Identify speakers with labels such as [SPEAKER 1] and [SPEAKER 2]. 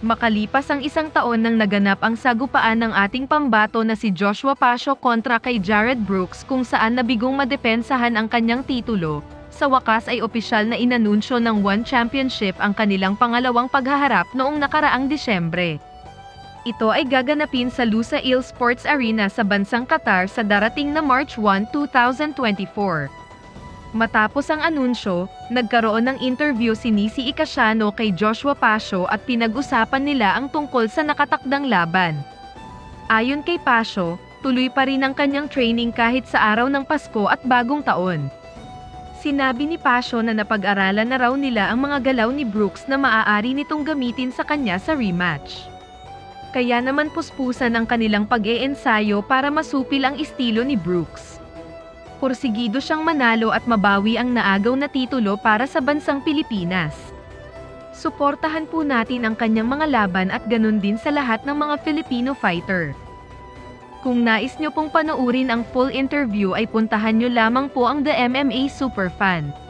[SPEAKER 1] Makalipas ang isang taon nang naganap ang sagupaan ng ating pambato na si Joshua Pasio kontra kay Jared Brooks kung saan nabigong madepensahan ang kanyang titulo, sa wakas ay opisyal na inanunsyo ng One Championship ang kanilang pangalawang paghaharap noong nakaraang Disyembre. Ito ay gaganapin sa Lusail Sports Arena sa bansang Qatar sa darating na March 1, 2024. Matapos ang anunsyo, nagkaroon ng interview si Nisi Ikasiano kay Joshua Pasio at pinag-usapan nila ang tungkol sa nakatakdang laban. Ayon kay Pasio, tuloy pa rin ang kanyang training kahit sa araw ng Pasko at Bagong Taon. Sinabi ni Pasio na napag-aralan na raw nila ang mga galaw ni Brooks na maaari nitong gamitin sa kanya sa rematch. Kaya naman puspusan ang kanilang pag-eensayo para masupil ang estilo ni Brooks. Porsigido siyang manalo at mabawi ang naagaw na titulo para sa bansang Pilipinas. Suportahan po natin ang kanyang mga laban at ganun din sa lahat ng mga Filipino fighter. Kung nais nyo pong panoorin ang full interview ay puntahan nyo lamang po ang The MMA Superfan.